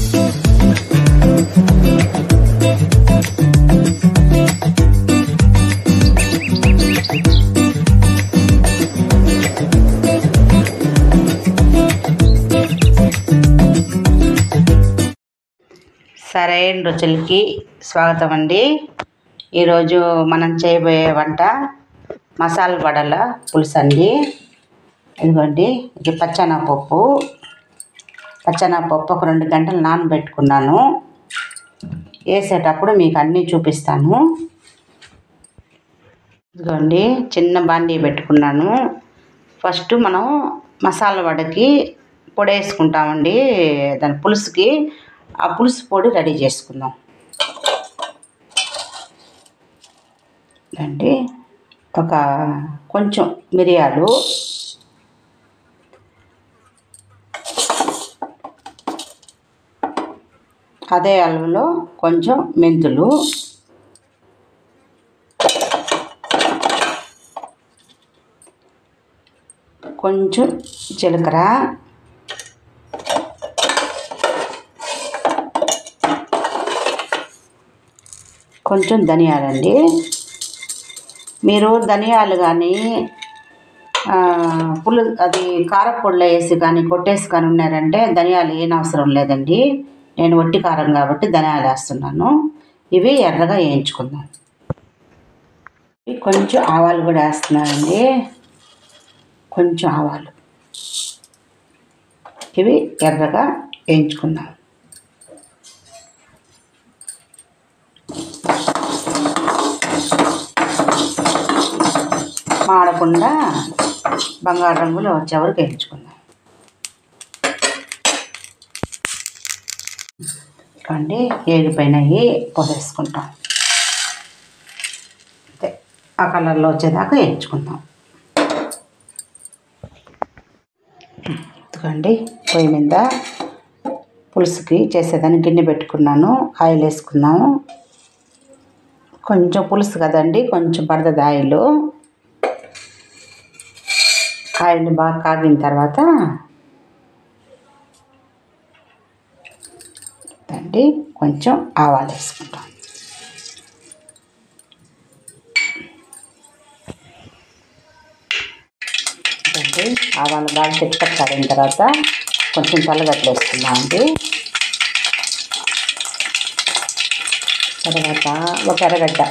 సరైన రుచులకి స్వాగతం అండి. ఈరోజు మనం చేయబోయే వంట మసాలా వడల పులుసు అండి. ఇదిగోండి, ఇది పచ్చెనగపప్పు ఒక 2 గంటలు నానబెట్టుకున్నాను. వేసేటప్పుడు మీకు అన్నీ చూపిస్తాను. ఇదిగోండి, చిన్న బాండీ పెట్టుకున్నాను. ఫస్ట్ మనం మసాలా వడకి పొడి వేసుకుంటామండి. దాని పులుసుకి ఆ పులుసు పొడి రెడీ చేసుకుందాం అండి. ఒక కొంచెం మిరియాలు, అదే అల్లంలో కొంచెం మెంతులు, కొంచెం జీలకర్ర, కొంచెం ధనియాలండి. మీరు ధనియాలు కానీ అది కారపొడిలో వేసి కానీ కొట్టేసి కానీ ఉన్నారంటే ధనియాలు ఏనవసరం లేదండి. నేను వట్టి కారం కాబట్టి ధనియాలు వేస్తున్నాను. ఇవి ఎర్రగా వేయించుకుందాం. కొంచెం ఆవాలు కూడా వేస్తున్నానండి. కొంచెం ఆవాలు, ఇవి ఎర్రగా వేయించుకుందాం. మాడకుండా బంగారు రంగులో వచ్చే వరకు వేయించుకుందాం. ఇవ్వండి, ఏగిపోయినాయి, పొగేసుకుంటాం. అంతే, ఆ కలర్లో వచ్చేదాకా వేయించుకుందాం. ఇదిగోండి, పొయ్యి మీద పులుసుకి చేసేదాన్ని గిన్నె పెట్టుకున్నాను. ఆయిల్ వేసుకున్నాము. కొంచెం పులుసు కదండి, కొంచెం పడుతుంది ఆయిల్. ఆయిల్ బాగా కాగిన తర్వాత అండి కొంచెం ఆవాలు వేసుకుంటాం. అంటే ఆవాలు బాగా చిట్టపట్టాడిన తర్వాత కొంచెం తెల్లగడ్డలు వేసుకుందామండి. తర్వాత ఒక ఎర్రగడ్డ,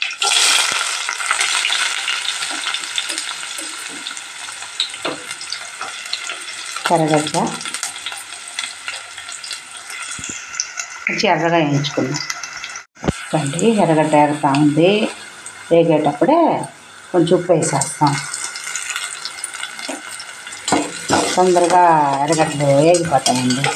మంచి ఎర్రగా వేయించుకుందాం. అండి, ఎర్రగడ్డ ఎగుతా ఉంది. వేగేటప్పుడే కొంచెం ఉప్పు వేసేస్తాం. తొందరగా ఎర్రగడ్డలు వేగిపోతాయండి.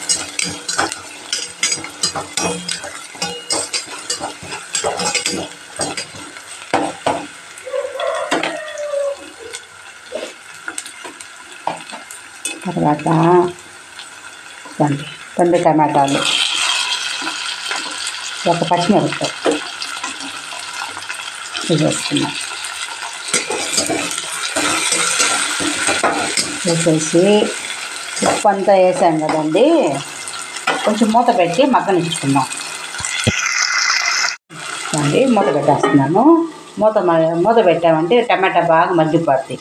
తర్వాత 2 టమాటాలు, ఒక పచ్చిమిరపకాయ వేసేసుకున్నాం. వేసేసి ఉప్పు అంతా వేసాం కదండి, కొంచెం మూత పెట్టి మగ్గనిచ్చుకుందాం అండి. మూత పెట్టేస్తున్నాను. మూత పెట్టామంటే టమాటా బాగా మగ్గిపోద్ది.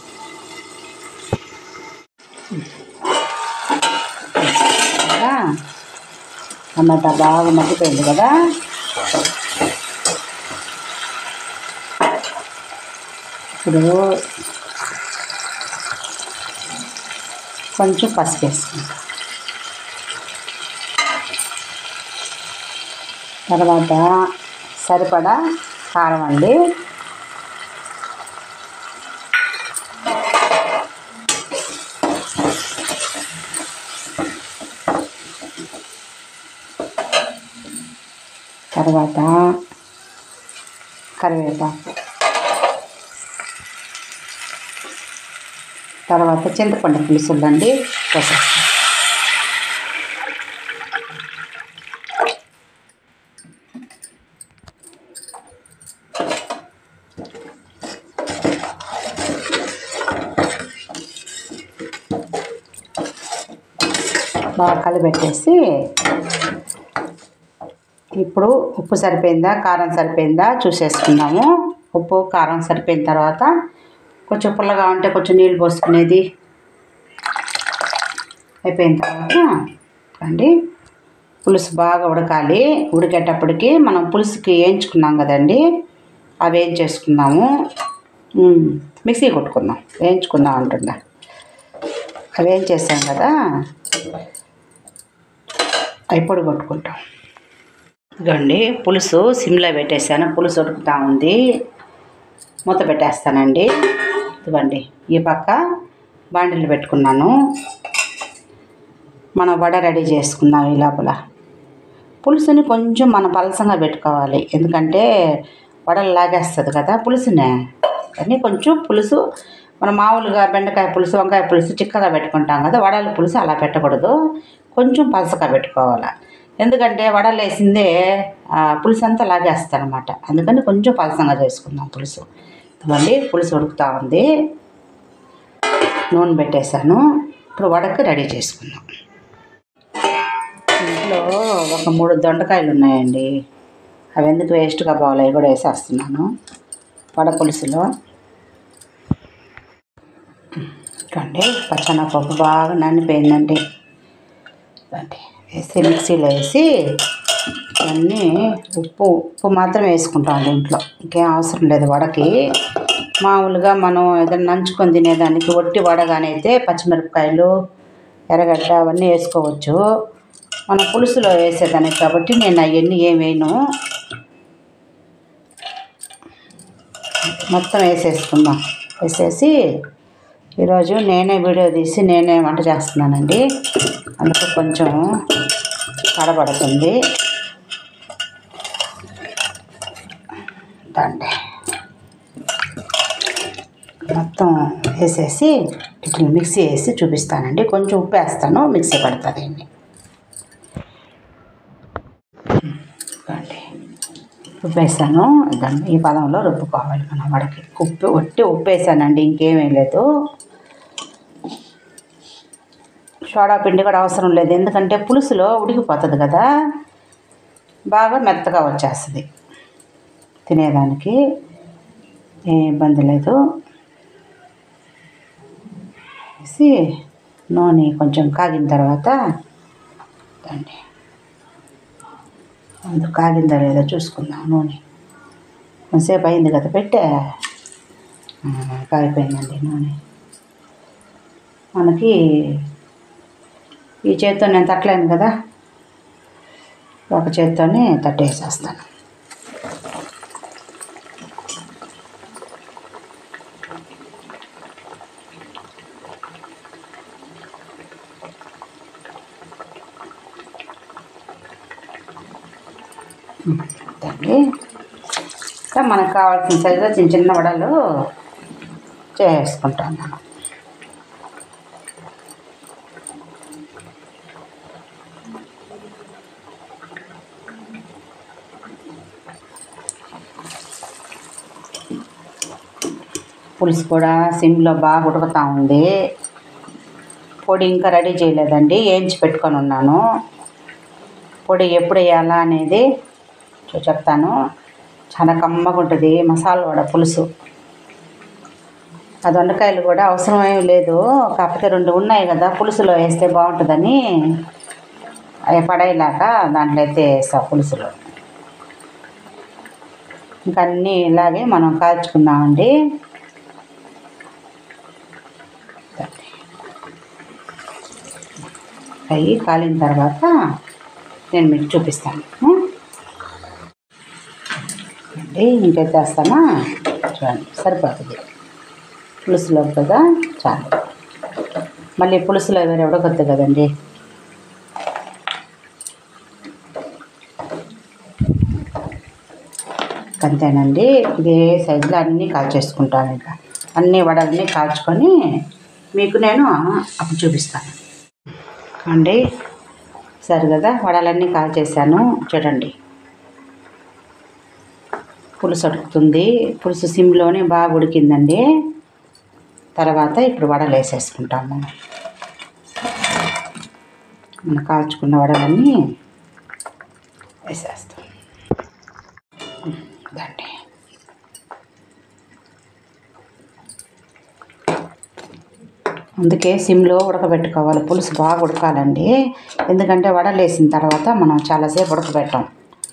టమాటా బాగా మగ్గిపోయింది కదా. ఇప్పుడు కొంచెం పసుపు వేసుకుంటాం. తర్వాత సరిపడా కారం అండి. తర్వాత కరివేపాకు, తర్వాత చింతపండు పులుసు ఉందండి, వేసేస్తాం. బాగా కలిపెట్టేసి ఇప్పుడు ఉప్పు సరిపోయిందా కారం సరిపోయిందా చూసేసుకుందాము. ఉప్పు కారం సరిపోయిన తర్వాత కొంచెం పుల్లగా ఉంటే కొంచెం నీళ్ళు పోసుకునేది. అయిపోయిన తర్వాత అండి పులుసు బాగా ఉడకాలి. ఉడికేటప్పటికి మనం పులుసుకి వేయించుకున్నాం కదండి, అవి వేయించేసుకుందాము. మిక్సీ కొట్టుకుందాం, వేయించుకుందాం అంటుందా. అవి వేయించేసాం కదా, అవి పొడి కొట్టుకుంటాం. ఇదిగోండి పులుసు సిమ్లో పెట్టేసాను. పులుసు ఉడుకుతూ ఉంది. మూత పెట్టేస్తానండి. ఇదిగోండి ఈ పక్క బాండిలు పెట్టుకున్నాను. మనం వడ రెడీ చేసుకుందాం. ఈ లోపల పులుసుని కొంచెం మనం పలసంగా పెట్టుకోవాలి, ఎందుకంటే వడలు లాగేస్తుంది కదా పులుసునే. కానీ కొంచెం పులుసు మనం మామూలుగా బెండకాయ పులుసు వంకాయ పులుసు చిక్కగా పెట్టుకుంటాం కదా, వడల పులుసు అలా పెట్టకూడదు, కొంచెం పలసగా పెట్టుకోవాలి. ఎందుకంటే వడలు వేసిందే పులుసు అంతా లాగేస్తారనమాట. అందుకని కొంచెం పలసంగా చేసుకుందాం పులుసు. ఇదిగోండి పులుసు ఉడుకుతూ ఉంది. నూనె పెట్టేశాను. ఇప్పుడు వడకు రెడీ చేసుకుందాం. ఇంట్లో ఒక 3 దొండకాయలు ఉన్నాయండి. అవి ఎందుకు వేస్ట్గా పోవాలి, అవి కూడా వేసేస్తున్నాను వడ పులుసులో. చూడండి పచ్చనపప్పు బాగా నానిపోయిందండి. వేసి మిక్సీలో వేసి అన్నీ ఉప్పు మాత్రం వేసుకుంటాం దీంట్లో, ఇంకేం అవసరం లేదు వడకి. మామూలుగా మనం ఏదైనా నంచుకొని తినేదానికి ఒట్టి వడగానైతే పచ్చిమిరపకాయలు ఎర్రగడ్డ అవన్నీ వేసుకోవచ్చు. మనం పులుసులో వేసేదానికి కాబట్టి నేను అవన్నీ ఏం వేయను. మొత్తం వేసేసుకుందాం. వేసేసి ఈరోజు నేనే వీడియో తీసి నేనే వంట చేస్తున్నానండి, అందుకు కొంచెం తడబడుతుంది. దండి మొత్తం వేసేసి ఇట్లా మిక్సీ వేసి చూపిస్తానండి. కొంచెం ఉప్పు వేస్తాను, మిక్సీ పడుతుందండి. ఉప్పు వేసాను. దాన్ని ఈ పదంలో రుబ్బుకోవాలి మనం వడకి. ఉప్పు వేసానండి, ఇంకేమీ లేదు. సోడా పిండి కూడా అవసరం లేదు, ఎందుకంటే పులుసులో ఉడికిపోతుంది కదా, బాగా మెత్తగా వచ్చేస్తుంది, తినేదానికి ఏ ఇబ్బంది లేదు. వేసి నూనె కొంచెం కాగిన తర్వాత అండి, అందుకు కాగిందా లేదో చూసుకుందాం. నూనె కొంతసేపు అయింది కదా పెట్టే, కాగిపోయిందండి నూనె. మనకి ఈ చేతితో నేను తట్టలేను కదా, ఒక చేత్తోనే తట్టేసేస్తాను. అండి ఇంకా మనకు కావాల్సిన సైజులో చిన్న చిన్న వడలు చేసుకుంటాను మనం. పులుసు కూడా సిమ్లో బాగా ఉడుకుతూ ఉంది. పొడి ఇంకా రెడీ చేయలేదండి, వేయించి పెట్టుకొని ఉన్నాను. పొడి ఎప్పుడు వేయాలా అనేది చెప్తాను. చాలా కమ్మగా ఉంటుంది మసాలా వడ పులుసు. ఆ దొండకాయలు కూడా అవసరమేమి లేదు, కాకపోతే 2 ఉన్నాయి కదా పులుసులో వేస్తే బాగుంటుందని అవి పడేలాక దాంట్లో అయితే వేస్తా పులుసులో. ఇంకా అన్నీ ఇలాగే మనం కాల్చుకుందామండి. అవి కాలిన తర్వాత నేను మీకు చూపిస్తాను అండి. ఇంకైతే వేస్తానా చూడండి, సరిపోతుంది పులుసులో కదా, చాలు. మళ్ళీ పులుసులో వేరే ఉడకొద్దు కదండి. అంతేనండి, ఇదే సైజులో అన్నీ కాల్చేసుకుంటాను. ఇంకా అన్ని వడలన్నీ కాల్చుకొని మీకు నేను అప్పుడు చూపిస్తాను అండి. సరే కదా, వడలన్నీ కాల్చేసాను చూడండి. పులుసు ఉడుకుతుంది, పులుసు సిమ్లోనే బాగా ఉడికిందండి. తర్వాత ఇప్పుడు వడలు వేసేసుకుంటాము. మనం కాల్చుకున్న వడలన్నీ వేసేస్తాం. అందుకే సిమ్లో ఉడకబెట్టుకోవాలి. పులుసు బాగా ఉడకాలండి. ఎందుకంటే వడలు వేసిన తర్వాత మనం చాలాసేపు ఉడకబెట్టాం.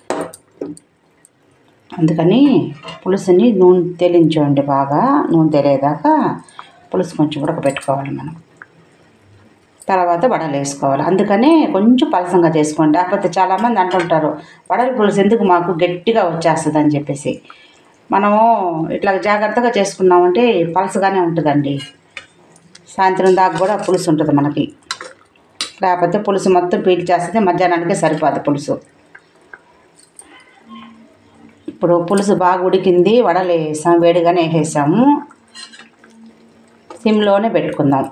అందుకని పులుసుని నూనె తేలించండి. బాగా నూనె తెలియదాకా పులుసు కొంచెం ఉడకబెట్టుకోవాలి మనం. తర్వాత వడలు వేసుకోవాలి. అందుకని కొంచెం పలసంగా చేసుకోండి. లేకపోతే చాలామంది అంటుంటారు వడల పులుసు ఎందుకు మాకు గట్టిగా వచ్చేస్తుంది అని చెప్పేసి. మనము ఇట్లా జాగ్రత్తగా చేసుకున్నామంటే పలసగానే ఉంటుందండి. సాయంత్రం దాకా కూడా పులుసు ఉంటుంది మనకి. లేకపోతే పులుసు మొత్తం పీల్చేస్తుంది. మధ్యాహ్నానికే సరిపోదు పులుసు. ఇప్పుడు పులుసు బాగా ఉడికింది. వడలు వేసాం, వేడిగానే వేసాము. సిమ్లోనే పెట్టుకుందాం.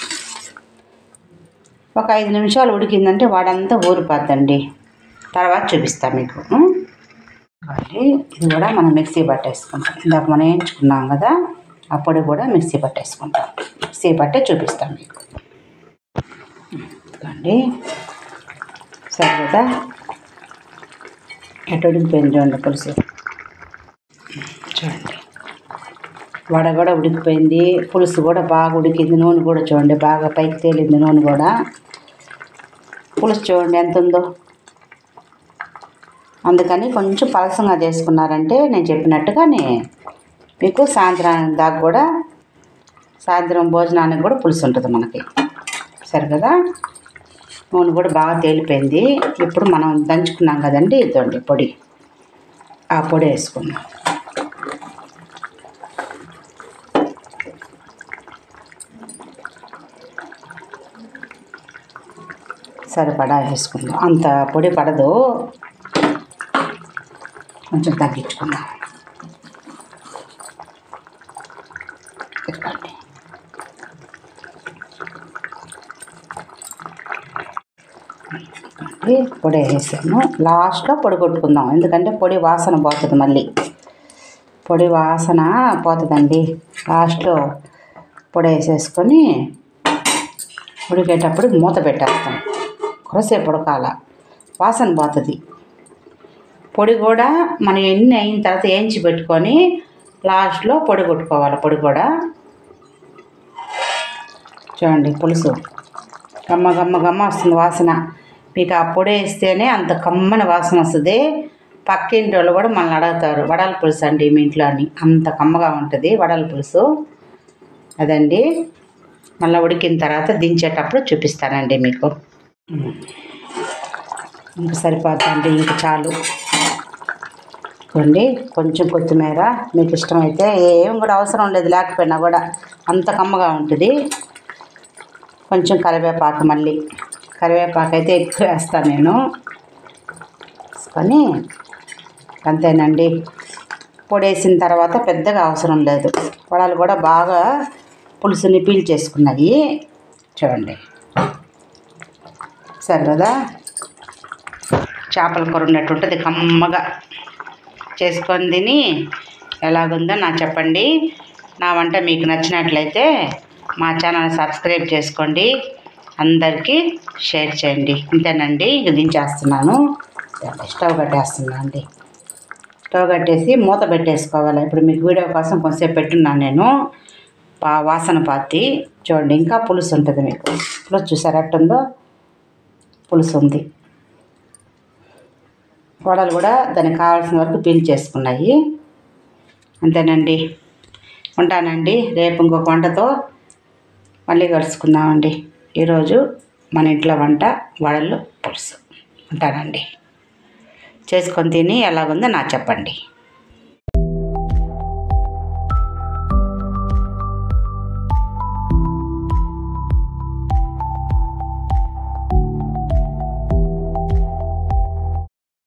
ఒక 5 నిమిషాలు ఉడికిందంటే వాడంతా ఊరిపోద్దండి. తర్వాత చూపిస్తాను మీకు. ఇది కూడా మనం మిక్సీ పట్టేసుకుంటాం. ఇందాక మనం వేయించుకున్నాం కదా, ఆ పొడి కూడా మిక్సీ పట్టేసుకుంటాం. మిక్సీ పట్టే చూపిస్తాం మీకు. అండి సరే కదా, ఎటు ఉడికిపోయింది చూడండి పులుసు. చూడండి వడ కూడా ఉడికిపోయింది. పులుసు కూడా బాగా ఉడికింది. నూనె కూడా చూడండి బాగా పైకి తేలింది. నూనె కూడా పులుసు చూడండి ఎంత ఉందో. అందుకని కొంచెం పలసంగా చేసుకున్నారంటే నేను చెప్పినట్టుగానే మీకు సాయంత్రం దాకా కూడా, సాయంత్రం భోజనానికి కూడా పులుసు ఉంటుంది మనకి. సరే కదా, నూనె కూడా బాగా తేలిపోయింది. ఇప్పుడు మనం దంచుకున్నాం కదండి, ఇదండి పొడి. ఆ పొడి వేసుకున్నాం. సరిపడా వేసుకుందాం. అంత పొడి పడదు, కొంచెం తగ్గించుకుందాం. పొడి వేసాము. లాస్ట్లో పొడి కొట్టుకుందాం. ఎందుకంటే పొడి వాసన పోతుంది. మళ్ళీ పొడి వాసన పోతుందండి. లాస్ట్లో పొడి వేసేసుకొని ఉడికేటప్పుడు మూత పెట్టేస్తాం. కొద్దిసేపు ఉడకాల, వాసన పోతుంది. పొడి కూడా మనం ఎన్ని అయిన తర్వాత వేయించి పెట్టుకొని లాస్ట్లో పొడి కొట్టుకోవాలి. పొడి కూడా చూడండి పులుసు గమ్మ గమ్మ గమ్మ వస్తుంది వాసన. మీకు ఆ పొడి వేస్తేనే అంత కమ్మని వాసన వస్తుంది. పక్కింటి వాళ్ళు కూడా మనల్ని అడుగుతారు వడల పులుసు అండి మీ ఇంట్లో అని. అంత కమ్మగా ఉంటుంది వడల పులుసు. అదండి, మళ్ళీ ఉడికిన తర్వాత దించేటప్పుడు చూపిస్తానండి మీకు. ఇంక సరిపోతుందండి, ఇంక చాలు. చూడండి కొంచెం కొత్తిమీర మీకు ఇష్టమైతే, ఏం కూడా అవసరం లేదు లేకపోయినా కూడా అంత కమ్మగా ఉంటుంది. కొంచెం కరివేపాకు, మళ్ళీ కరివేపాకు అయితే ఎక్కువ వేస్తాను నేను. వేసుకొని అంతేనండి. పొడి వేసిన తర్వాత పెద్దగా అవసరం లేదు. వడలు కూడా బాగా పులుసుని పీల్చేసుకున్నాయి చూడండి. సరే కదా, చేపల కూర ఉన్నట్టు ఉంటుంది. కమ్మగా చేసుకొని తిని ఎలాగుందో నాకు చెప్పండి. నా వంట మీకు నచ్చినట్లయితే మా ఛానల్ సబ్స్క్రైబ్ చేసుకోండి, అందరికీ షేర్ చేయండి. ఇంతేనండి, ఇంక దించేస్తున్నాను. స్టవ్ కట్టేస్తున్నాను అండి. స్టవ్ కట్టేసి మూత పెట్టేసుకోవాలి. ఇప్పుడు మీకు వీడియో కోసం కొంచెంసేపు పెట్టున్నాను నేను. వాసన పాతి చూడండి. ఇంకా పులుసు ఉంటుంది మీకు. పులుసు చూసారు ఎట్టుందో, పులుసు ఉంది. వడలు కూడా దానికి కావాల్సిన వరకు పీల్చేసుకున్నాయి. అంతేనండి, ఉంటానండి. రేపు ఇంకొక వంటతో మళ్ళీ కలుసుకుందామండి. ఈరోజు మన ఇంట్లో వంట వడలు పులుసు. ఉంటానండి. చేసుకొని తిని ఎలాగుందో నాకు చెప్పండి.